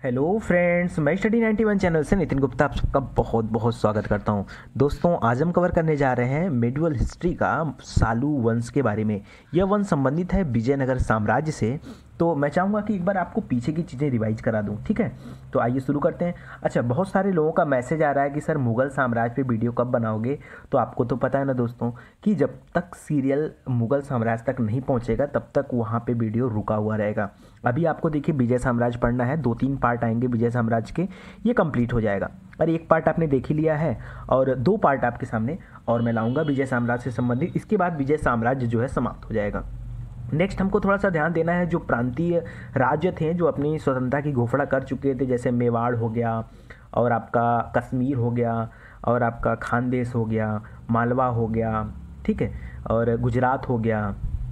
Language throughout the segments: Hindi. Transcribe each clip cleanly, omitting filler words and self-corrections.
हेलो फ्रेंड्स, मैं स्टडी 91 चैनल से नितिन गुप्ता आप सबका बहुत बहुत स्वागत करता हूं। दोस्तों, आज हम कवर करने जा रहे हैं मेडिवल हिस्ट्री का सालू वंश के बारे में। यह वंश संबंधित है विजयनगर साम्राज्य से। तो मैं चाहूँगा कि एक बार आपको पीछे की चीज़ें रिवाइज करा दूं, ठीक है। तो आइए शुरू करते हैं। अच्छा, बहुत सारे लोगों का मैसेज आ रहा है कि सर मुग़ल साम्राज्य पे वीडियो कब बनाओगे। तो आपको तो पता है ना दोस्तों कि जब तक सीरियल मुग़ल साम्राज्य तक नहीं पहुँचेगा तब तक वहाँ पे वीडियो रुका हुआ रहेगा। अभी आपको देखिए विजय साम्राज्य पढ़ना है, 2-3 पार्ट आएंगे विजय साम्राज्य के, ये कंप्लीट हो जाएगा। और एक पार्ट आपने देख ही लिया है और 2 पार्ट आपके सामने और मैं लाऊंगा विजय साम्राज्य से संबंधित। इसके बाद विजय साम्राज्य जो है समाप्त हो जाएगा। नेक्स्ट हमको थोड़ा सा ध्यान देना है, जो प्रांतीय राज्य थे जो अपनी स्वतंत्रता की घोषणा कर चुके थे, जैसे मेवाड़ हो गया और आपका कश्मीर हो गया और आपका खानदेश हो गया, मालवा हो गया, ठीक है, और गुजरात हो गया,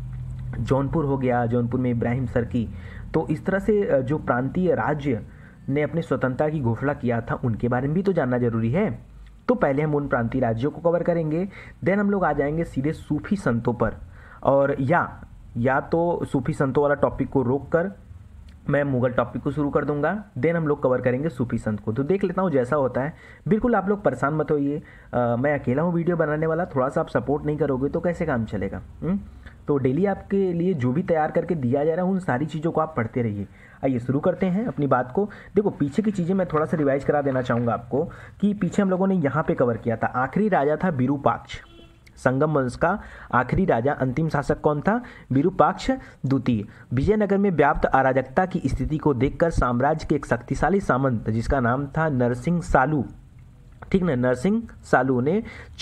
जौनपुर हो गया, जौनपुर में इब्राहिम सरकी। तो इस तरह से जो प्रांतीय राज्य ने अपनी स्वतंत्रता की घोषणा किया था उनके बारे में भी तो जानना जरूरी है। तो पहले हम उन प्रांतीय राज्यों को कवर करेंगे, देन हम लोग आ जाएंगे सीधे सूफी संतों पर। और या तो सूफी संतों वाला टॉपिक को रोक कर मैं मुगल टॉपिक को शुरू कर दूंगा, देन हम लोग कवर करेंगे सूफी संत को। तो देख लेता हूँ जैसा होता है। बिल्कुल आप लोग परेशान मत होइए, मैं अकेला हूँ वीडियो बनाने वाला, थोड़ा सा आप सपोर्ट नहीं करोगे तो कैसे काम चलेगा। तो डेली आपके लिए जो भी तैयार करके दिया जा रहा है उन सारी चीज़ों को आप पढ़ते रहिए। आइए शुरू करते हैं अपनी बात को। देखो, पीछे की चीज़ें मैं थोड़ा सा रिवाइज करा देना चाहूँगा आपको कि पीछे हम लोगों ने यहाँ पे कवर किया था। आखिरी राजा था विरूपाक्ष, संगम वंश का आखिरी राजा, अंतिम शासक कौन था? विरूपाक्ष द्वितीय। विजयनगर में व्याप्त अराजकता की स्थिति को देखकर साम्राज्य के एक शक्तिशाली सामंत जिसका नाम था नरसिंह सालू, ठीक ना, नरसिंह सालू ने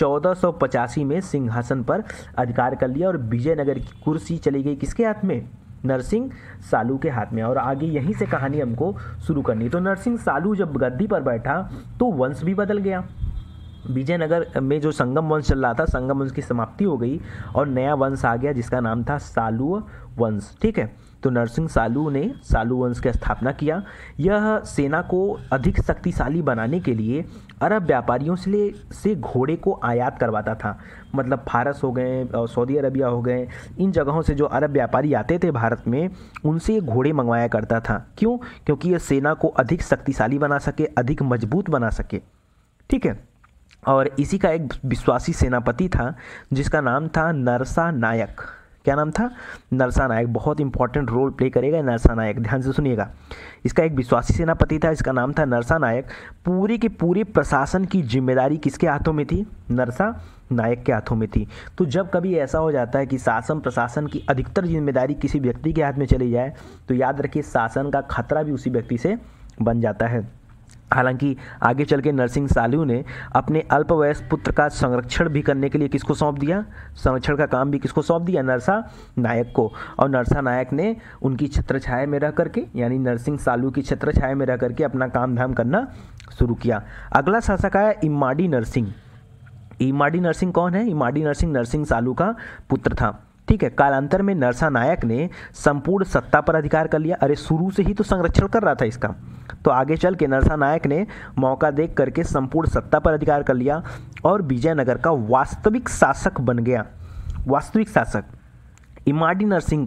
1485 में सिंहासन पर अधिकार कर लिया और विजयनगर की कुर्सी चली गई किसके हाथ में? नरसिंह सालू के हाथ में। और आगे यहीं से कहानी हमको शुरू करनी। तो नरसिंह सालू जब गद्दी पर बैठा तो वंश भी बदल गया। विजयनगर में जो संगम वंश चल रहा था, संगम वंश की समाप्ति हो गई और नया वंश आ गया जिसका नाम था सालू वंश, ठीक है। तो नरसिंह सालू ने सालू वंश की स्थापना किया। यह सेना को अधिक शक्तिशाली बनाने के लिए अरब व्यापारियों से घोड़े को आयात करवाता था। मतलब फारस हो गए और सऊदी अरबिया हो गए, इन जगहों से जो अरब व्यापारी आते थे भारत में उनसे ये घोड़े मंगवाया करता था। क्यों? क्योंकि यह सेना को अधिक शक्तिशाली बना सके, अधिक मजबूत बना सके, ठीक है। और इसी का एक विश्वासी सेनापति था जिसका नाम था नरसा नायक। क्या नाम था? नरसा नायक। बहुत इंपॉर्टेंट रोल प्ले करेगा नरसा नायक, ध्यान से सुनिएगा। इसका एक विश्वासी सेनापति था, इसका नाम था नरसा नायक। पूरे के पूरे प्रशासन की जिम्मेदारी किसके हाथों में थी? नरसा नायक के हाथों में थी। तो जब कभी ऐसा हो जाता है कि शासन प्रशासन की अधिकतर जिम्मेदारी किसी व्यक्ति के हाथ में चली जाए तो याद रखिए शासन का खतरा भी उसी व्यक्ति से बन जाता है। हालांकि आगे चल के नरसिंह सालू ने अपने अल्पवयस्क पुत्र का संरक्षण भी करने के लिए किसको सौंप दिया? संरक्षण का काम भी किसको सौंप दिया? नरसा नायक को। और नरसा नायक ने उनकी छत्रछाया में रह करके, यानी नरसिंह सालू की छत्रछाया में रह करके अपना काम धाम करना शुरू किया। अगला शासक आया इमाड़ी नरसिंह। इमाड़ी नरसिंह कौन है? इमाड़ी नरसिंह नरसिंह सालू का पुत्र था, ठीक है। कालांतर में नरसा नायक ने संपूर्ण सत्ता पर अधिकार कर लिया। अरे शुरू से ही तो संरक्षण कर रहा था इसका। तो आगे चल के नरसा नायक ने मौका देख करके संपूर्ण सत्ता पर अधिकार कर लिया और विजयनगर का वास्तविक शासक बन गया। वास्तविक शासक इमाड़ी नरसिंह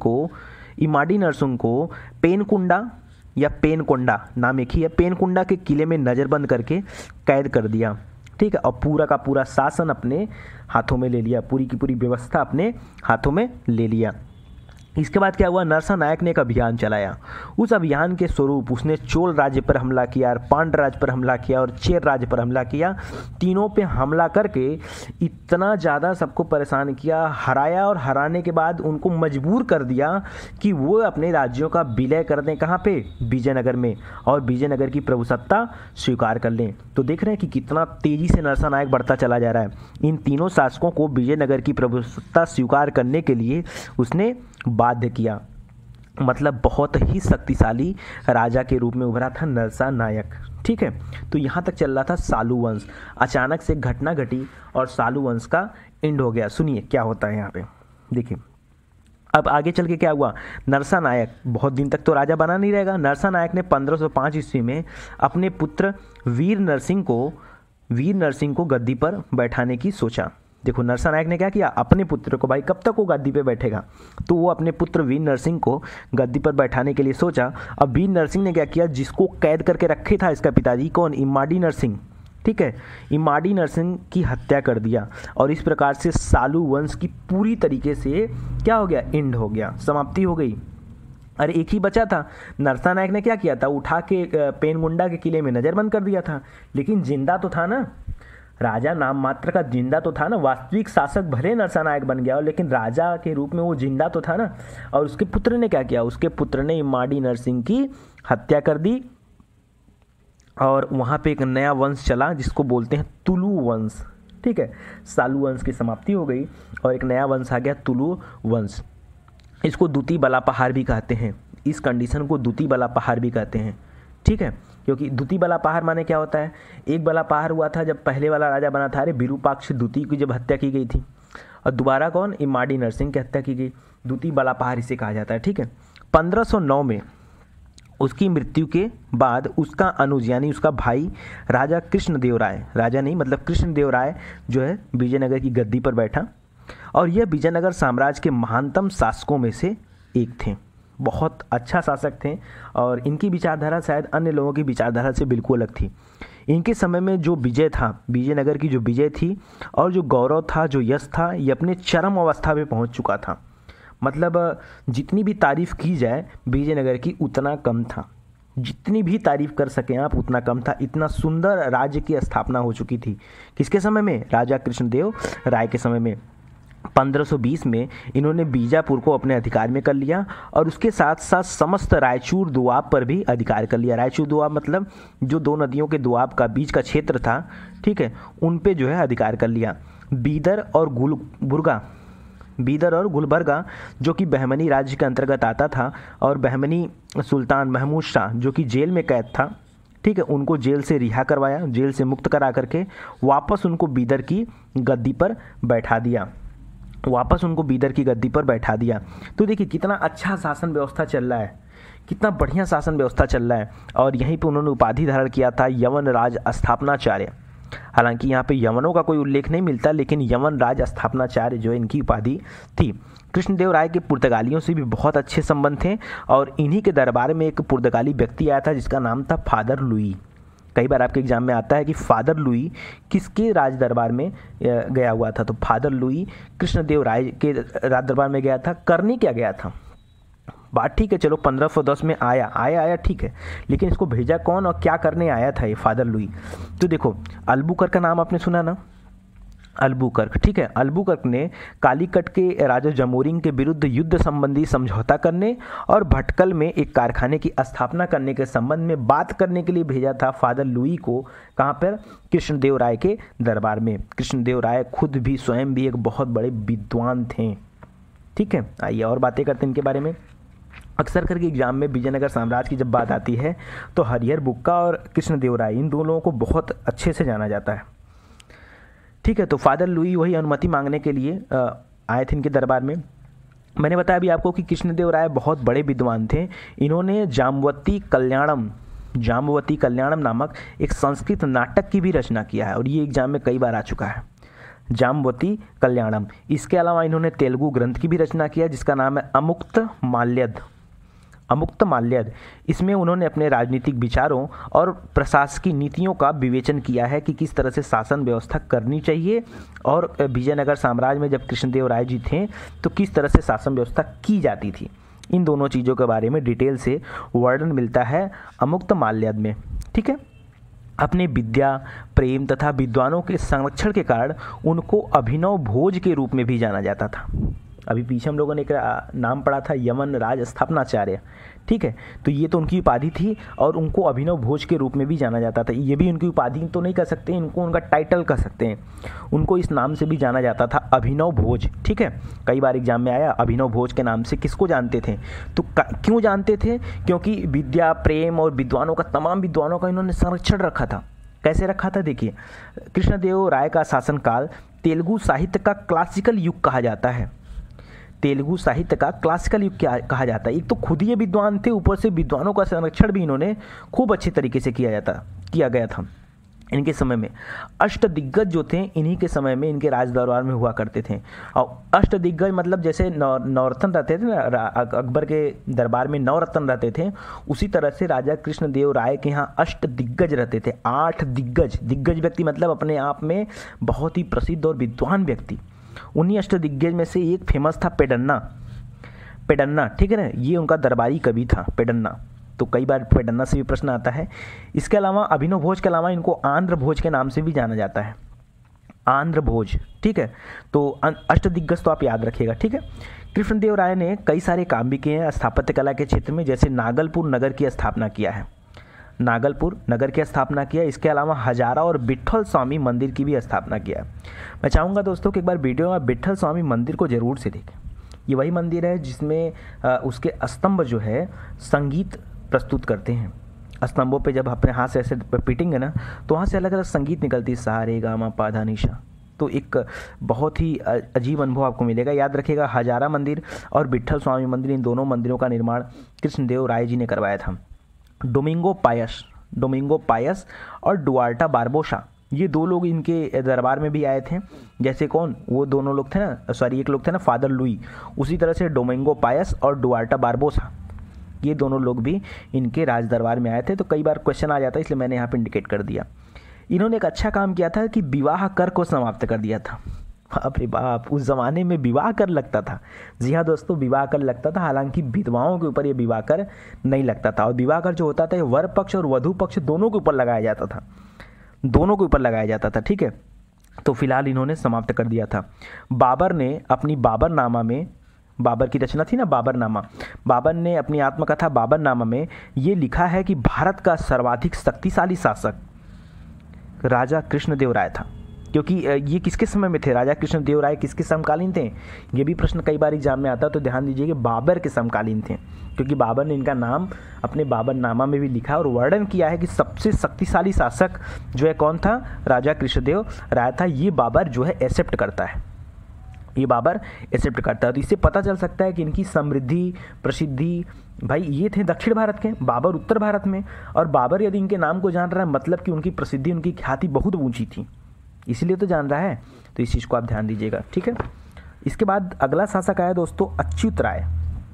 को पेनकुंडा या पेनकोंडा नाम एक ही है, पेनकुंडा के किले में नज़रबंद करके कैद कर दिया, ठीक है। और पूरा का पूरा शासन अपने हाथों में ले लिया, पूरी की पूरी व्यवस्था अपने हाथों में ले लिया। इसके बाद क्या हुआ? नरसा नायक ने एक अभियान चलाया। उस अभियान के स्वरूप उसने चोल राज्य पर हमला किया और पांड्य राज्य पर हमला किया और चेर राज्य पर हमला किया। तीनों पे हमला करके इतना ज़्यादा सबको परेशान किया, हराया और हराने के बाद उनको मजबूर कर दिया कि वो अपने राज्यों का विलय कर दें। कहाँ पे? विजयनगर में, और विजयनगर की प्रभुसत्ता स्वीकार कर लें। तो देख रहे हैं कि कितना तेज़ी से नरसा नायक बढ़ता चला जा रहा है। इन तीनों शासकों को विजयनगर की प्रभुसत्ता स्वीकार करने के लिए उसने बाध्य किया। मतलब बहुत ही शक्तिशाली राजा के रूप में उभरा था नरसा नायक, ठीक है। तो यहाँ तक चल रहा था सालू वंश। अचानक से घटना घटी और सालू वंश का एंड हो गया। सुनिए क्या होता है यहाँ पे, देखिए। अब आगे चल के क्या हुआ? नरसा नायक बहुत दिन तक तो राजा बना नहीं रहेगा। नरसा नायक ने 1505 ईस्वी में अपने पुत्र वीर नरसिंह को गद्दी पर बैठाने की सोचा, देखो नरसानायक ने क्या किया, अपने पुत्र को, भाई कब तक वो गद्दी पे बैठेगा, तो वो अपने पुत्र वीर नरसिंह को गद्दी पर बैठाने के लिए सोचा। अब वीर नरसिंह ने क्या किया, जिसको कैद करके रखे था इसका पिताजी, कौन, इमाडी नरसिंह, ठीक है, इमाडी नरसिंह की हत्या कर दिया। और इस प्रकार से सालू वंश की पूरी तरीके से क्या हो गया, एंड हो गया, समाप्ति हो गई। अरे एक ही बचा था, नरसानायक ने क्या किया था, उठा के पेनगुंडा के किले में नज़रबंद कर दिया था, लेकिन जिंदा तो था ना, राजा नाम मात्र का जिंदा तो था ना, वास्तविक शासक भले नरसानायक बन गया हो लेकिन राजा के रूप में वो जिंदा तो था ना। और उसके पुत्र ने क्या किया, उसके पुत्र ने इमाडी नरसिंह की हत्या कर दी और वहाँ पे एक नया वंश चला जिसको बोलते हैं तुलु वंश, ठीक है। सालू वंश की समाप्ति हो गई और एक नया वंश आ गया, तुलु वंश। इसको दूती बला पहाड़ भी कहते हैं, इस कंडीशन को दूती बला पहाड़ भी कहते हैं, ठीक है। क्योंकि दूती बला पहाड़ माने क्या होता है, एक बला पहाड़ हुआ था जब पहले वाला राजा बना था, अरे विरूपाक्ष द्वितीय की जब हत्या की गई थी, और दोबारा कौन, इमाडी नरसिंह की हत्या की गई, दूती बला पहाड़ इसे कहा जाता है, ठीक है। 1509 में उसकी मृत्यु के बाद उसका अनुज यानी उसका भाई राजा कृष्णदेव राय, राजा नहीं मतलब कृष्णदेव राय जो है विजयनगर की गद्दी पर बैठा, और यह विजयनगर साम्राज्य के महानतम शासकों में से एक थे, बहुत अच्छा शासक थे और इनकी विचारधारा शायद अन्य लोगों की विचारधारा से बिल्कुल अलग थी। इनके समय में जो विजय था, विजयनगर की जो विजय थी और जो गौरव था, जो यश था, ये अपने चरम अवस्था पे पहुंच चुका था। मतलब जितनी भी तारीफ़ की जाए विजयनगर की उतना कम था, जितनी भी तारीफ़ कर सकें आप उतना कम था। इतना सुंदर राज्य की स्थापना हो चुकी थी, किसके समय में, राजा कृष्णदेव राय के समय में। 1520 में इन्होंने बीजापुर को अपने अधिकार में कर लिया और उसके साथ साथ समस्त रायचूर दोआब पर भी अधिकार कर लिया। रायचूर दोआब मतलब जो दो नदियों के दोआब का बीच का क्षेत्र था, ठीक है, उन पे जो है अधिकार कर लिया। बीदर और गुलबर्गा जो कि बहमनी राज्य के अंतर्गत आता था, और बहमनी सुल्तान महमूद शाह जो कि जेल में कैद था, ठीक है, उनको जेल से रिहा करवाया, जेल से मुक्त करा करके वापस उनको बीदर की गद्दी पर बैठा दिया, तो देखिए कितना अच्छा शासन व्यवस्था चल रहा है, कितना बढ़िया शासन व्यवस्था चल रहा है। और यहीं पे उन्होंने उपाधि धारण किया था यवन राज स्थापनाचार्य। हालांकि यहाँ पे यवनों का कोई उल्लेख नहीं मिलता, लेकिन यवन राज स्थापनाचार्य जो इनकी उपाधि थी। कृष्णदेव राय के पुर्तगालियों से भी बहुत अच्छे संबंध थे और इन्हीं के दरबार में एक पुर्तगाली व्यक्ति आया था जिसका नाम था फादर लुई। कई बार आपके एग्जाम में आता है कि फादर लुई किसके राज दरबार में गया हुआ था, तो फादर लुई कृष्णदेव राय के राज दरबार में गया था। करने क्या गया था, बात ठीक है, चलो 1510 में आया ठीक है, लेकिन इसको भेजा कौन और क्या करने आया था ये फादर लुई। तो देखो अल्बुकर्क का नाम आपने सुना ना, अल्बुकर्क, ठीक है। अल्बुकर्क ने कालीकट के राजा जमोरिंग के विरुद्ध युद्ध संबंधी समझौता करने और भटकल में एक कारखाने की स्थापना करने के संबंध में बात करने के लिए भेजा था फादर लुई को। कहाँ पर, कृष्णदेव राय के दरबार में। कृष्णदेव राय खुद भी स्वयं भी एक बहुत बड़े विद्वान थे, ठीक है। आइए और बातें करते हैं इनके बारे में। अक्सर करके एग्जाम में विजयनगर साम्राज्य की जब बात आती है तो हरिहर बुक्का और कृष्णदेव राय इन दो लोगों को बहुत अच्छे से जाना जाता है, ठीक है। तो फादर लुई वही अनुमति मांगने के लिए आए थे इनके दरबार में। मैंने बताया अभी आपको कि कृष्णदेव राय बहुत बड़े विद्वान थे। इन्होंने जाम्बवती कल्याणम नामक एक संस्कृत नाटक की भी रचना किया है और ये एग्जाम में कई बार आ चुका है, जाम्बवती कल्याणम। इसके अलावा इन्होंने तेलुगु ग्रंथ की भी रचना किया जिसका नाम है अमुक्त माल्यद। इसमें उन्होंने अपने राजनीतिक विचारों और प्रशासकीय नीतियों का विवेचन किया है कि किस तरह से शासन व्यवस्था करनी चाहिए, और विजयनगर साम्राज्य में जब कृष्णदेव राय जी थे तो किस तरह से शासन व्यवस्था की जाती थी। इन दोनों चीज़ों के बारे में डिटेल से वर्णन मिलता है अमुक्त माल्यद में, ठीक है। अपने विद्या, प्रेम तथा विद्वानों के संरक्षण के कारण उनको अभिनव भोज के रूप में भी जाना जाता था। अभी पीछे हम लोगों ने एक नाम पढ़ा था यवन राज स्थापनाचार्य, ठीक है। तो ये तो उनकी उपाधि थी और उनको अभिनव भोज के रूप में भी जाना जाता था। ये भी उनकी उपाधि तो नहीं कह सकते, इनको उनका टाइटल कह सकते हैं। उनको इस नाम से भी जाना जाता था, अभिनव भोज, ठीक है। कई बार एग्जाम में आया अभिनव भोज के नाम से किसको जानते थे, तो क्यों जानते थे, क्योंकि विद्या, प्रेम और विद्वानों का, तमाम विद्वानों का इन्होंने संरक्षण रखा था। कैसे रखा था, देखिए कृष्णदेव राय का शासनकाल तेलुगु साहित्य का क्लासिकल युग कहा जाता है। तेलुगु साहित्य का क्लासिकल युग क्या कहा जाता है। एक तो खुद ये विद्वान थे, ऊपर से विद्वानों का संरक्षण भी इन्होंने खूब अच्छे तरीके से किया गया था। इनके समय में अष्टदिग्गज जो थे, इन्हीं के समय में इनके राज दरबार में हुआ करते थे। और अष्टदिग्गज मतलब जैसे नवरत्न रहते थे ना, अकबर के दरबार में नवरत्न रहते थे, उसी तरह से राजा कृष्णदेव राय के यहाँ अष्टदिग्गज रहते थे। 8 दिग्गज, दिग्गज व्यक्ति मतलब अपने आप में बहुत ही प्रसिद्ध और विद्वान व्यक्ति। उन्हीं अष्टदिग्गज में से एक फेमस था पेडन्ना। पेडन्ना, ठीक है ना, ये उनका दरबारी कवि था पेडन्ना। तो कई बार पेडन्ना से भी प्रश्न आता है। इसके अलावा अभिनव भोज के अलावा इनको आंध्र भोज के नाम से भी जाना जाता है, आंध्र भोज, ठीक है। तो अष्टदिग्गज तो आप याद रखिएगा, ठीक है। कृष्णदेव राय ने कई सारे काम भी किए हैं स्थापत्य कला के क्षेत्र में, जैसे नागलपुर नगर की स्थापना किया है, नागलपुर नगर की स्थापना किया। इसके अलावा हजारा और विट्ठल स्वामी मंदिर की भी स्थापना किया है। मैं चाहूँगा दोस्तों कि एक बार वीडियो में विट्ठल स्वामी मंदिर को ज़रूर से देखें। ये वही मंदिर है जिसमें उसके स्तंभ जो है संगीत प्रस्तुत करते हैं। स्तंभों पे जब अपने हाथ से ऐसे पीटेंगे ना, तो वहाँ से अलग अलग संगीत निकलती है, सा रे गा मा पा धा नि सा। तो एक बहुत ही अजीब अनुभव आपको मिलेगा। याद रखिएगा, हजारा मंदिर और विट्ठल स्वामी मंदिर, इन दोनों मंदिरों का निर्माण कृष्णदेव राय जी ने करवाया था। डोमिंगो पायस और डुआर्टा बारबोसा, ये 2 लोग इनके दरबार में भी आए थे। जैसे कौन, वो दोनों लोग थे ना, सॉरी एक लोग थे ना फादर लुई, उसी तरह से डोमिंगो पायस और डुआर्टा बारबोसा, ये दोनों लोग भी इनके राज दरबार में आए थे। तो कई बार क्वेश्चन आ जाता है, इसलिए मैंने यहाँ पे इंडिकेट कर दिया। इन्होंने एक अच्छा काम किया था कि विवाह कर को समाप्त कर दिया था। बाप रे बाप, उस ज़माने में विवाह कर लगता था। जी हाँ दोस्तों, विवाह कर लगता था। हालांकि विधवाओं के ऊपर ये विवाह कर नहीं लगता था। और विवाह कर जो होता था, ये वर पक्ष और वधु पक्ष दोनों के ऊपर लगाया जाता था, दोनों के ऊपर लगाया जाता था, ठीक है। तो फिलहाल इन्होंने समाप्त कर दिया था। बाबर ने अपनी बाबरनामा में, बाबर की रचना थी ना बाबरनामा, बाबर ने अपनी आत्मकथा बाबरनामा में ये लिखा है कि भारत का सर्वाधिक शक्तिशाली शासक राजा कृष्णदेव राय था। क्योंकि ये किसके समय में थे, राजा कृष्णदेव राय किसके समकालीन थे, ये भी प्रश्न कई बार एग्जाम में आता है। तो ध्यान दीजिए कि बाबर के समकालीन थे, क्योंकि बाबर ने इनका नाम अपने बाबरनामा में भी लिखा और वर्णन किया है कि सबसे शक्तिशाली शासक जो है कौन था, राजा कृष्णदेव राय था। ये बाबर जो है एक्सेप्ट करता है, ये बाबर एक्सेप्ट करता है। तो इससे पता चल सकता है कि इनकी समृद्धि, प्रसिद्धि, भाई ये थे दक्षिण भारत के, बाबर उत्तर भारत में। और बाबर यदि इनके नाम को जान रहा है, मतलब कि उनकी प्रसिद्धि, उनकी ख्याति बहुत ऊंची थी, इसलिए तो जान रहा है। तो इस चीज़ को आप ध्यान दीजिएगा, ठीक है। इसके बाद अगला शासक आया दोस्तों अच्युत राय,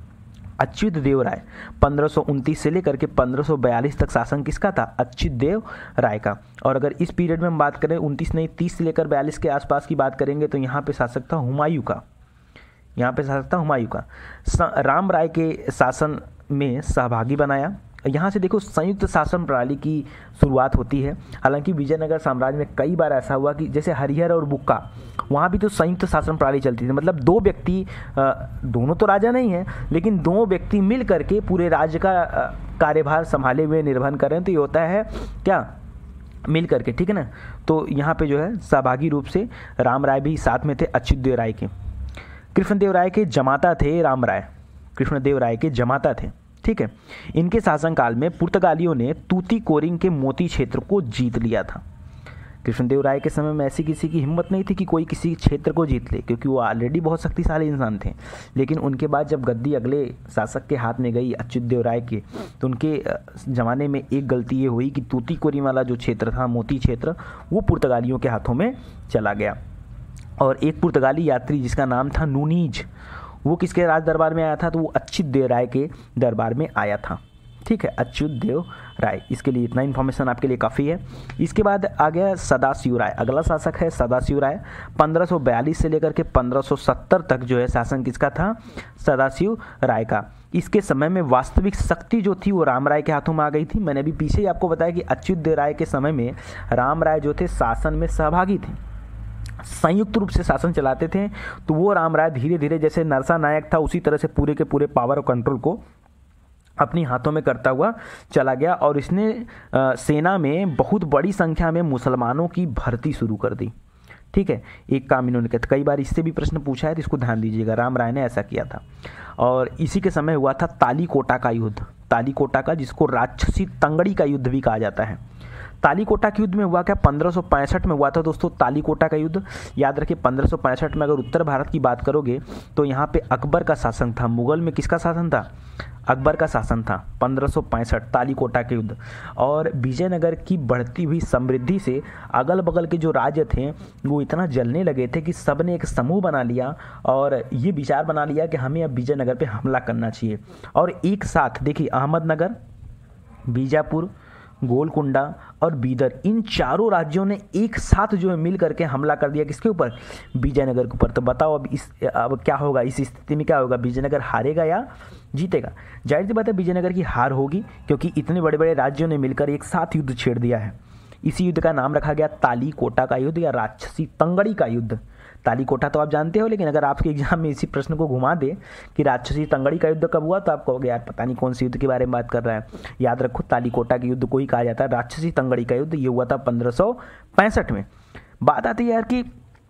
अच्युत देव राय। 1529 से लेकर के 1542 तक शासन किसका था, अच्युत देव राय का। और अगर इस पीरियड में हम बात करें 29 नहीं 30 से लेकर 42 के आसपास की बात करेंगे, तो यहाँ पे शासक था हुमायूं का, यहाँ पे शासक था हुमायूं का। राम राय के शासन में सहभागी बनाया। यहाँ से देखो संयुक्त शासन प्रणाली की शुरुआत होती है। हालांकि विजयनगर साम्राज्य में कई बार ऐसा हुआ कि जैसे हरिहर और बुक्का, वहाँ भी तो संयुक्त शासन प्रणाली चलती थी। मतलब 2 व्यक्ति, दोनों तो राजा नहीं हैं, लेकिन 2 व्यक्ति मिल करके पूरे राज्य का कार्यभार संभाले हुए निर्वहन कर रहे हैं। तो ये होता है क्या, मिल करके, ठीक है ना। तो यहाँ पे जो है सहभागी रूप से राम राय भी साथ में थे अच्युत देव राय के। कृष्णदेव राय के जमाता थे राम राय, कृष्णदेव राय के जमाता थे, ठीक है। इनके शासनकाल में पुर्तगालियों ने तूतीकोरिन के मोती क्षेत्र को जीत लिया था। कृष्णदेव राय के समय में ऐसी किसी की हिम्मत नहीं थी कि कोई किसी क्षेत्र को जीत ले, क्योंकि वो ऑलरेडी बहुत शक्तिशाली इंसान थे। लेकिन उनके बाद जब गद्दी अगले शासक के हाथ में गई अच्युत देव राय के, तो उनके ज़माने में एक गलती ये हुई कि तूतीकोरिन वाला जो क्षेत्र था, मोती क्षेत्र, वो पुर्तगालियों के हाथों में चला गया। और एक पुर्तगाली यात्री जिसका नाम था नूनीज, वो किसके राज दरबार में आया था, तो वो अच्युत देव राय के दरबार में आया था, ठीक है, अच्युत देव राय। इसके लिए इतना इन्फॉर्मेशन आपके लिए काफ़ी है। इसके बाद आ गया सदाशिव राय, अगला शासक है सदाशिव राय। 1542 से लेकर के 1570 तक जो है शासन किसका था, सदाशिव राय का। इसके समय में वास्तविक शक्ति जो थी वो राम राय के हाथों में आ गई थी। मैंने अभी पीछे ही आपको बताया कि अच्युत देव राय के समय में राम राय जो थे शासन में सहभागी थे, संयुक्त रूप से शासन चलाते थे। तो वो राम राय धीरे धीरे, जैसे नरसा नायक था, उसी तरह से पूरे के पूरे पावर और कंट्रोल को अपनी हाथों में करता हुआ चला गया। और इसने सेना में बहुत बड़ी संख्या में मुसलमानों की भर्ती शुरू कर दी, ठीक है। एक काम इन्होंने किया, कई बार इससे भी प्रश्न पूछा है, तो इसको ध्यान दीजिएगा, राम राय ने ऐसा किया था। और इसी के समय हुआ था तालीकोटा का युद्ध, तालीकोटा का, जिसको राक्षसी तंगड़ी का युद्ध भी कहा जाता है। तालीकोटा के युद्ध में हुआ क्या, 1565 में हुआ था दोस्तों तालीकोटा का युद्ध। याद रखिए 1565 में अगर उत्तर भारत की बात करोगे तो यहाँ पे अकबर का शासन था। मुगल में किसका शासन था, अकबर का शासन था। 1565 तालीकोटा के युद्ध। और विजयनगर की बढ़ती हुई समृद्धि से अगल बगल के जो राज्य थे वो इतना जलने लगे थे कि सब ने एक समूह बना लिया और ये विचार बना लिया कि हमें अब विजयनगर पे हमला करना चाहिए। और एक साथ देखिए अहमदनगर, बीजापुर, गोलकुंडा और बीदर, इन चारों राज्यों ने एक साथ जो है मिल करके हमला कर दिया किसके ऊपर, विजयनगर के ऊपर। तो बताओ अब क्या होगा, इस स्थिति में क्या होगा, विजयनगर हारेगा या जीतेगा। जाहिर सी बात है विजयनगर की हार होगी, क्योंकि इतने बड़े बड़े राज्यों ने मिलकर एक साथ युद्ध छेड़ दिया है। इसी युद्ध का नाम रखा गया तालीकोटा का युद्ध या राक्षसी तंगड़ी का युद्ध। तालीकोटा तो आप जानते हो, लेकिन अगर आपके एग्जाम में इसी प्रश्न को घुमा दे कि राक्षसी तंगड़ी का युद्ध कब हुआ, तो आप कहोगे यार पता नहीं कौन से युद्ध के बारे में बात कर रहा है। याद रखो तालीकोटा के युद्ध को ही कहा जाता है राक्षसी तंगड़ी का युद्ध। ये हुआ था 1565 में। बात आती है यार कि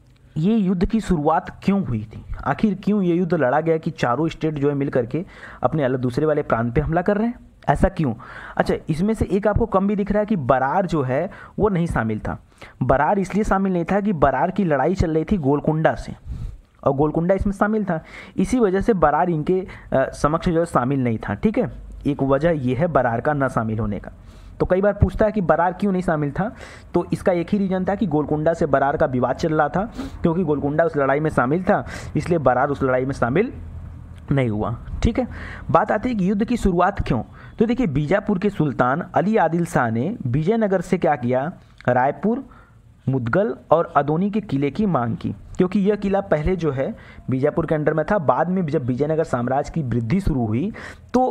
ये युद्ध की शुरुआत क्यों हुई थी, आखिर क्यों ये युद्ध लड़ा गया कि चारों स्टेट जो है मिल करके अपने अलग दूसरे वाले प्रांत पे हमला कर रहे हैं, ऐसा क्यों। अच्छा, इसमें से एक आपको कम भी दिख रहा है कि बरार जो है वो नहीं शामिल था। बरार इसलिए शामिल नहीं था कि बरार की लड़ाई चल रही थी गोलकुंडा से और गोलकुंडा इसमें शामिल था, इसी वजह से बरार इनके समक्ष जो है शामिल नहीं था। ठीक है, एक वजह यह है बरार का न शामिल होने का। तो कई बार पूछता है कि बरार क्यों नहीं शामिल था, तो इसका एक ही रीजन था कि गोलकुंडा से बरार का विवाद चल रहा था, क्योंकि गोलकुंडा उस लड़ाई में शामिल था, इसलिए बरार उस लड़ाई में शामिल नहीं हुआ। ठीक है, बात आती है कि युद्ध की शुरुआत क्यों। तो देखिए बीजापुर के सुल्तान अली आदिल शाह ने विजयनगर से क्या किया, रायपुर, मुदगल और अदोनी के किले की मांग की, क्योंकि यह किला पहले जो है बीजापुर के अंडर में था। बाद में जब विजयनगर साम्राज्य की वृद्धि शुरू हुई तो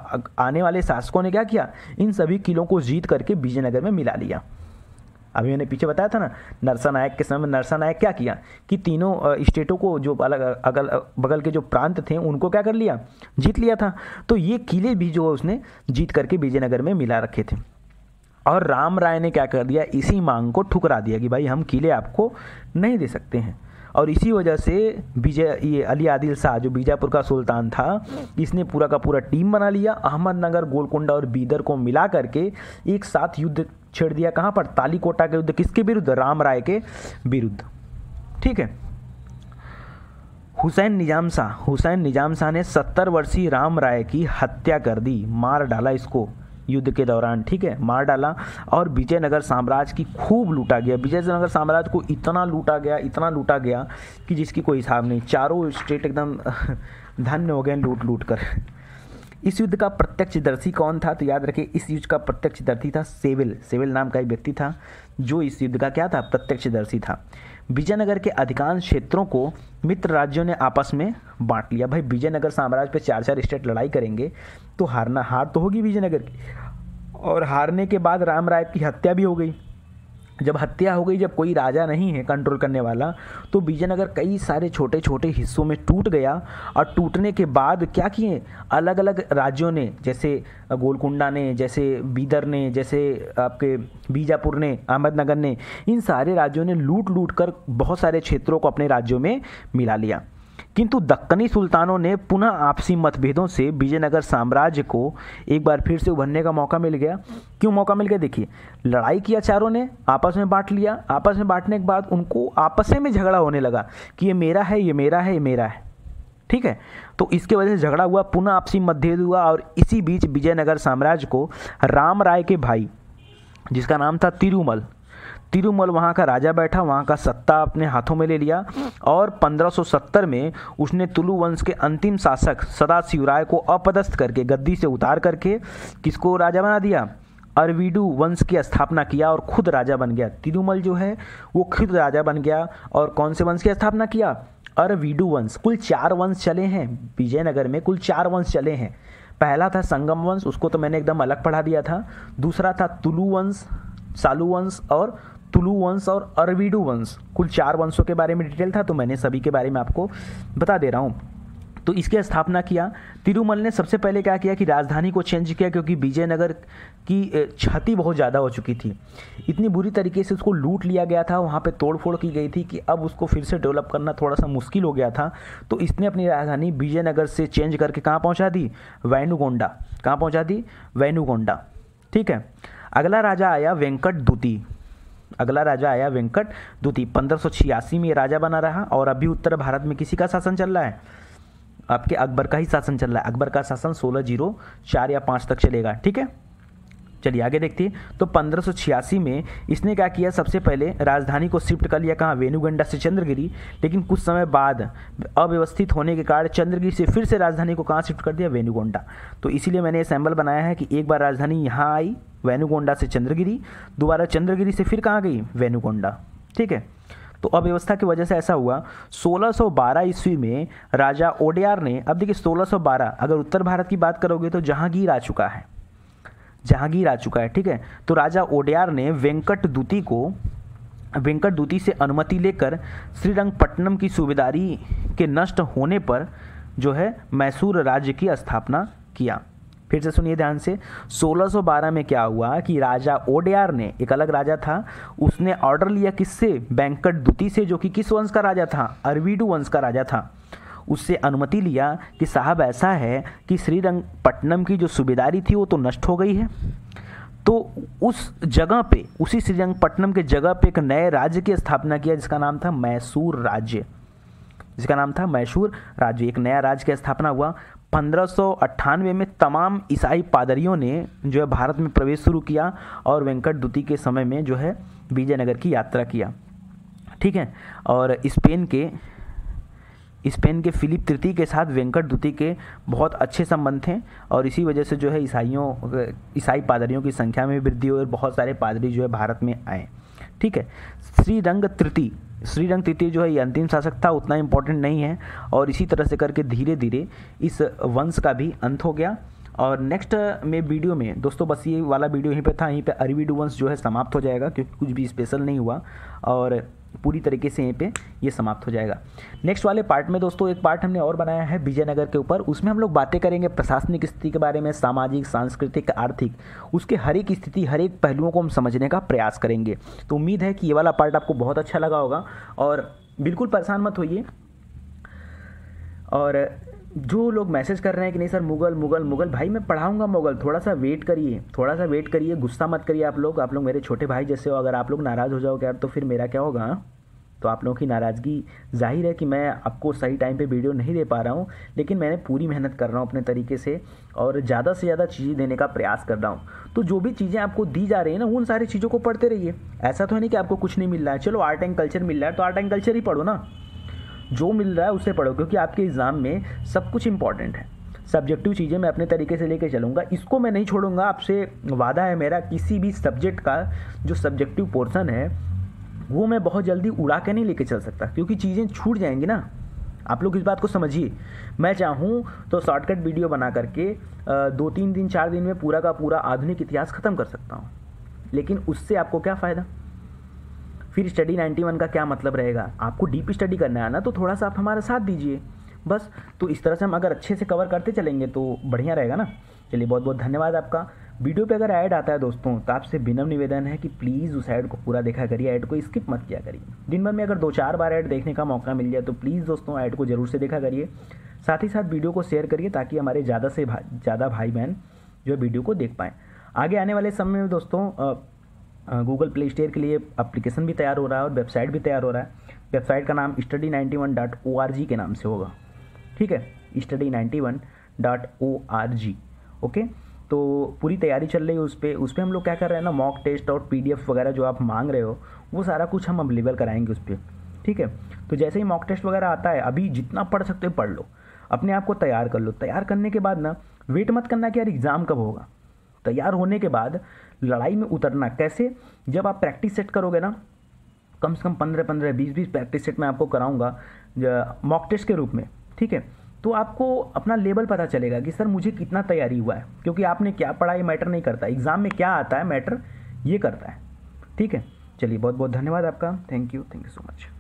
आने वाले शासकों ने क्या किया, इन सभी किलों को जीत करके विजयनगर में मिला लिया। अभी मैंने पीछे बताया था ना, नरसा नायक के समय में नरसा नायक क्या किया कि तीनों स्टेटों को जो अलग अगल बगल के जो प्रांत थे उनको क्या कर लिया, जीत लिया था। तो ये किले भी जो उसने जीत करके विजयनगर में मिला रखे थे। और राम राय ने क्या कर दिया, इसी मांग को ठुकरा दिया कि भाई हम किले आपको नहीं दे सकते हैं। और इसी वजह से ये अली आदिल शाह जो बीजापुर का सुल्तान था, इसने पूरा का पूरा टीम बना लिया, अहमदनगर, गोलकुंडा और बीदर को मिला करके एक साथ युद्ध छेड़ दिया। कहाँ पर, तालीकोटा के युद्ध, किसके विरुद्ध, राम राय के विरुद्ध। ठीक है, हुसैन निजाम शाह ने 70 वर्षीय राम राय की हत्या कर दी, मार डाला इसको युद्ध के दौरान। ठीक है, मार डाला और विजयनगर साम्राज्य की खूब लूटा गया। विजयनगर साम्राज्य को इतना लूटा गया कि जिसकी कोई हिसाब नहीं। चारों स्टेट एकदम धन्य हो गए लूट लूट कर। इस युद्ध का प्रत्यक्षदर्शी कौन था, तो याद रखिए इस युद्ध का प्रत्यक्षदर्शी था सेविल नाम का एक व्यक्ति था, जो इस युद्ध का क्या था, प्रत्यक्षदर्शी था। विजयनगर के अधिकांश क्षेत्रों को मित्र राज्यों ने आपस में बांट लिया। भाई विजयनगर साम्राज्य पे 4 स्टेट लड़ाई करेंगे तो हार तो होगी विजयनगर की, और हारने के बाद राम राय की हत्या भी हो गई। जब हत्या हो गई, जब कोई राजा नहीं है कंट्रोल करने वाला, तो विजयनगर कई सारे छोटे छोटे हिस्सों में टूट गया। और टूटने के बाद क्या किए, अलग अलग राज्यों ने, जैसे गोलकुंडा ने, जैसे बीदर ने, जैसे आपके बीजापुर ने, अहमदनगर ने, इन सारे राज्यों ने लूट लूट कर बहुत सारे क्षेत्रों को अपने राज्यों में मिला लिया। किंतु दक्कनी सुल्तानों ने पुनः आपसी मतभेदों से विजयनगर साम्राज्य को एक बार फिर से उभरने का मौका मिल गया। क्यों मौका मिल गया, देखिए लड़ाई किया, चारों ने आपस में बांट लिया। आपस में बांटने के बाद उनको आपस में झगड़ा होने लगा कि ये मेरा है, ये मेरा है, ये मेरा है। ठीक है, तो इसके वजह से झगड़ा हुआ, पुनः आपसी मतभेद हुआ। और इसी बीच विजयनगर साम्राज्य को राम राय के भाई, जिसका नाम था तिरुमल वहाँ का राजा बैठा, वहाँ का सत्ता अपने हाथों में ले लिया। और 1570 में उसने तुलु वंश के अंतिम शासक सदाशिव राय को अपदस्थ करके, गद्दी से उतार करके किसको राजा बना दिया, अरविडु वंश की स्थापना किया और खुद राजा बन गया। तिरुमल जो है वो खुद राजा बन गया। और कौन से वंश की स्थापना किया, अरविडु वंश। कुल 4 वंश चले हैं विजयनगर में, कुल 4 वंश चले हैं। पहला था संगम वंश, उसको तो मैंने एकदम अलग पढ़ा दिया था। दूसरा था तुलु वंश, सालू वंश और तुलु वंश और अरविडु वंश। कुल 4 वंशों के बारे में डिटेल था, तो मैंने सभी के बारे में आपको बता दे रहा हूँ। तो इसकी स्थापना किया। तिरुमल ने सबसे पहले क्या किया कि राजधानी को चेंज किया, क्योंकि विजयनगर की क्षति बहुत ज़्यादा हो चुकी थी। इतनी बुरी तरीके से उसको लूट लिया गया था, वहाँ पे तोड़फोड़ की गई थी कि अब उसको फिर से डेवलप करना थोड़ा सा मुश्किल हो गया था। तो इसने अपनी राजधानी विजयनगर से चेंज करके कहाँ पहुँचा दी, वैनुगोंडा। कहाँ पहुँचा दी, वैनुगोंडा। ठीक है, अगला राजा आया वेंकट दूती। अगला राजा आया वेंकट दूती। 1586 में ये राजा बना रहा और अभी उत्तर भारत में किसी का शासन चल रहा है? आपके अकबर का ही शासन चल रहा है। अकबर का शासन 1604 या 5 तक चलेगा। ठीक है, चलिए आगे देखते हैं। तो 1586 में इसने क्या किया, सबसे पहले राजधानी को शिफ्ट कर लिया कहाँ, वेनुगंडा से चंद्रगिरी। लेकिन कुछ समय बाद अव्यवस्थित होने के कारण चंद्रगिरी से फिर से राजधानी को कहाँ शिफ्ट कर दिया, वेनुगोंडा। तो इसीलिए मैंने ये सैम्बल बनाया है कि एक बार राजधानी यहाँ आई वेनुगोंडा से चंद्रगिरी, दोबारा चंद्रगिरी से फिर कहाँ गई, वेनुगोंडा। ठीक है, तो अव्यवस्था की वजह से ऐसा हुआ। 1612 ईस्वी में राजा ओडेयार ने, अब देखिए 1612, अगर उत्तर भारत की बात करोगे तो जहांगीर आ चुका है, जहांगीर आ चुका है। ठीक है, तो राजा ओडेयार ने वेंकट दूती से अनुमति लेकर श्रीरंगपट्टनम की सूबेदारी के नष्ट होने पर जो है मैसूर राज्य की स्थापना किया। फिर से सुनिए ध्यान से, 1612 में क्या हुआ कि राजा ओडेयार ने, एक अलग राजा था, उसने ऑर्डर लिया किससे, वेंकट दूती से, जो कि किस वंश का राजा था, अरविडू वंश का राजा था। उससे अनुमति लिया कि साहब ऐसा है कि श्रीरंगपट्टनम की जो सूबेदारी थी वो तो नष्ट हो गई है, तो उस जगह पे, उसी श्रीरंगपट्टनम के जगह पे एक नए राज्य की स्थापना किया जिसका नाम था मैसूर राज्य, जिसका नाम था मैसूर राज्य। एक नया राज्य की स्थापना हुआ। 1598 में तमाम ईसाई पादरियों ने जो है भारत में प्रवेश शुरू किया और वेंकट दूती के समय में जो है विजयनगर की यात्रा किया। ठीक है, और स्पेन के फिलिप तृतीय के साथ वेंकट दूती के बहुत अच्छे संबंध थे और इसी वजह से जो है ईसाई पादरियों की संख्या में वृद्धि हुई और बहुत सारे पादरी जो है भारत में आए। ठीक है, श्रीरंग तृतीय जो है ये अंतिम शासक था, उतना इम्पोर्टेंट नहीं है। और इसी तरह से करके धीरे धीरे इस वंश का भी अंत हो गया। और नेक्स्ट में वीडियो में दोस्तों बस ये वाला वीडियो यहीं पे था, यहीं पे अरविडू वंश जो है समाप्त हो जाएगा, क्योंकि कुछ भी स्पेशल नहीं हुआ और पूरी तरीके से यहीं पे ये समाप्त हो जाएगा। नेक्स्ट वाले पार्ट में दोस्तों एक पार्ट हमने और बनाया है विजयनगर के ऊपर, उसमें हम लोग बातें करेंगे प्रशासनिक स्थिति के बारे में, सामाजिक, सांस्कृतिक, आर्थिक, उसके हर एक स्थिति, हर एक पहलुओं को हम समझने का प्रयास करेंगे। तो उम्मीद है कि ये वाला पार्ट आपको बहुत अच्छा लगा होगा और बिल्कुल परेशान मत होइए। और जो लोग मैसेज कर रहे हैं कि नहीं सर मुगल, भाई मैं पढ़ाऊंगा मुगल, थोड़ा सा वेट करिए, गुस्सा मत करिए। आप लोग मेरे छोटे भाई जैसे हो, अगर आप लोग नाराज़ हो जाओगे यार तो फिर मेरा क्या होगा। तो आप लोगों की नाराज़गी जाहिर है कि मैं आपको सही टाइम पे वीडियो नहीं दे पा रहा हूँ, लेकिन मैंने पूरी मेहनत कर रहा हूँ अपने तरीके से और ज़्यादा से ज़्यादा चीज़ें देने का प्रयास कर रहा हूँ। तो जो भी चीज़ें आपको दी जा रही है ना, उन सारी चीज़ों को पढ़ते रहिए। ऐसा तो है नहीं कि आपको कुछ नहीं मिल रहा है। चलो आर्ट एंड कल्चर मिल रहा है तो आर्ट एंड कल्चर ही पढ़ो ना, जो मिल रहा है उसे पढ़ो, क्योंकि आपके एग्ज़ाम में सब कुछ इंपॉर्टेंट है। सब्जेक्टिव चीज़ें मैं अपने तरीके से लेके चलूँगा, इसको मैं नहीं छोड़ूंगा। आपसे वादा है मेरा, किसी भी सब्जेक्ट का जो सब्जेक्टिव पोर्शन है वो मैं बहुत जल्दी उड़ा के नहीं लेके चल सकता, क्योंकि चीज़ें छूट जाएंगी ना। आप लोग इस बात को समझिए। मैं चाहूँ तो शॉर्टकट वीडियो बना करके 2-3 दिन 4 दिन में पूरा का पूरा आधुनिक इतिहास ख़त्म कर सकता हूँ, लेकिन उससे आपको क्या फ़ायदा। फिर स्टडी 91 का क्या मतलब रहेगा। आपको डीप स्टडी करना है ना, तो थोड़ा सा आप हमारा साथ दीजिए बस। तो इस तरह से हम अगर अच्छे से कवर करते चलेंगे तो बढ़िया रहेगा ना। चलिए बहुत बहुत धन्यवाद आपका। वीडियो पे अगर ऐड आता है दोस्तों तो आपसे विनम्र निवेदन है कि प्लीज़ उस ऐड को पूरा देखा करिए, ऐड को स्किप मत किया करिए। दिन भर में अगर 2-4 बार ऐड देखने का मौका मिल जाए तो प्लीज़ दोस्तों ऐड को ज़रूर से देखा करिए। साथ ही साथ वीडियो को शेयर करिए ताकि हमारे ज़्यादा से ज़्यादा भाई बहन जो है वीडियो को देख पाएँ। आगे आने वाले समय में दोस्तों गूगल प्ले स्टोर के लिए एप्लीकेशन भी तैयार हो रहा है और वेबसाइट भी तैयार हो रहा है। वेबसाइट का नाम study91.org के नाम से होगा। ठीक है, study91.org। ओके, तो पूरी तैयारी चल रही है उस पर हम लोग क्या कर रहे हैं ना, मॉक टेस्ट और PDF वगैरह जो आप मांग रहे हो वो सारा कुछ हम अवेलेबल कराएंगे उस पर। ठीक है, तो जैसे ही मॉक टेस्ट वगैरह आता है, अभी जितना पढ़ सकते हो पढ़ लो, अपने आप को तैयार कर लो। तैयार करने के बाद ना वेट मत करना कि यार एग्ज़ाम कब होगा। तैयार होने के बाद लड़ाई में उतरना कैसे, जब आप प्रैक्टिस सेट करोगे ना, कम से कम 15-15, 20-20 प्रैक्टिस सेट मैं आपको कराऊंगा मॉक टेस्ट के रूप में। ठीक है, तो आपको अपना लेवल पता चलेगा कि सर मुझे कितना तैयारी हुआ है, क्योंकि आपने क्या पढ़ा ये मैटर नहीं करता, एग्ज़ाम में क्या आता है मैटर ये करता है। ठीक है, चलिए बहुत बहुत धन्यवाद आपका। Thank you so much.